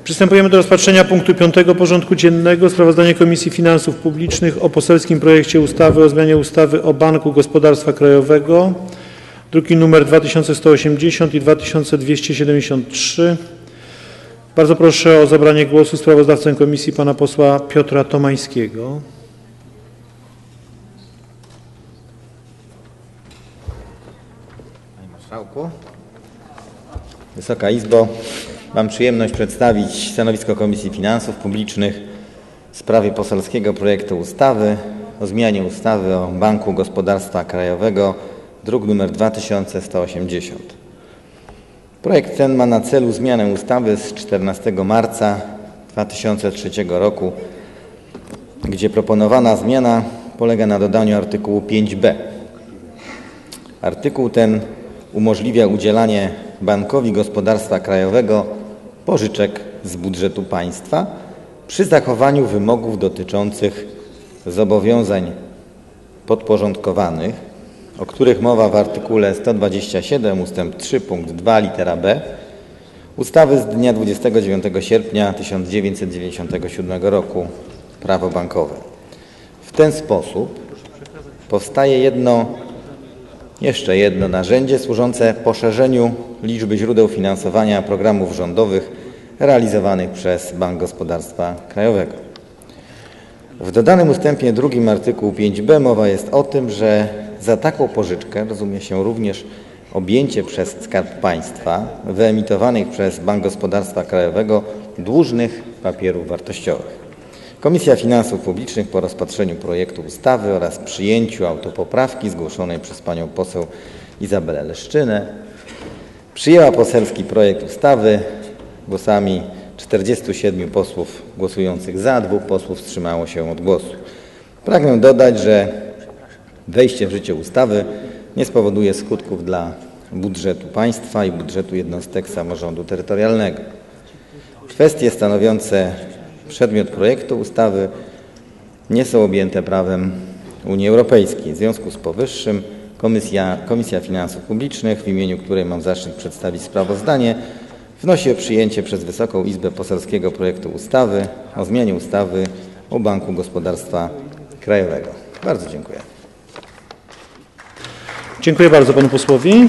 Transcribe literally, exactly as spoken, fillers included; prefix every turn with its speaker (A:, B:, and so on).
A: Przystępujemy do rozpatrzenia punktu piątego porządku dziennego. Sprawozdanie Komisji Finansów Publicznych o poselskim projekcie ustawy o zmianie ustawy o Banku Gospodarstwa Krajowego, druki nr dwa tysiące sto osiemdziesiąt i dwa tysiące dwieście siedemdziesiąt trzy. Bardzo proszę o zabranie głosu sprawozdawcę komisji pana posła Piotra Tomańskiego.
B: Panie Marszałku, Wysoka Izbo, mam przyjemność przedstawić stanowisko Komisji Finansów Publicznych w sprawie poselskiego projektu ustawy o zmianie ustawy o Banku Gospodarstwa Krajowego, druk nr dwa tysiące sto osiemdziesiąt. Projekt ten ma na celu zmianę ustawy z czternastego marca dwa tysiące trzeciego roku, gdzie proponowana zmiana polega na dodaniu artykułu pięć b. Artykuł ten umożliwia udzielanie Bankowi Gospodarstwa Krajowego pożyczek z budżetu państwa przy zachowaniu wymogów dotyczących zobowiązań podporządkowanych, o których mowa w artykule sto dwadzieścia siedem ustęp trzy punkt dwa litera b ustawy z dnia dwudziestego dziewiątego sierpnia tysiąc dziewięćset dziewięćdziesiątego siódmego roku Prawo bankowe. W ten sposób powstaje jedno, jeszcze jedno narzędzie służące poszerzeniu liczby źródeł finansowania programów rządowych realizowanych przez Bank Gospodarstwa Krajowego. W dodanym ustępie drugim artykułu pięć b mowa jest o tym, że za taką pożyczkę rozumie się również objęcie przez Skarb Państwa wyemitowanych przez Bank Gospodarstwa Krajowego dłużnych papierów wartościowych. Komisja Finansów Publicznych po rozpatrzeniu projektu ustawy oraz przyjęciu autopoprawki zgłoszonej przez panią poseł Izabelę Leszczynę przyjęła poselski projekt ustawy głosami czterdziestu siedmiu posłów głosujących za, dwóch posłów wstrzymało się od głosu. Pragnę dodać, że wejście w życie ustawy nie spowoduje skutków dla budżetu państwa i budżetu jednostek samorządu terytorialnego. Kwestie stanowiące przedmiot projektu ustawy nie są objęte prawem Unii Europejskiej. W związku z powyższym Komisja, Komisja Finansów Publicznych, w imieniu której mam zaszczyt przedstawić sprawozdanie, wnosi o przyjęcie przez Wysoką Izbę poselskiego projektu ustawy o zmianie ustawy o Banku Gospodarstwa Krajowego. Bardzo dziękuję.
A: Dziękuję bardzo panu posłowi.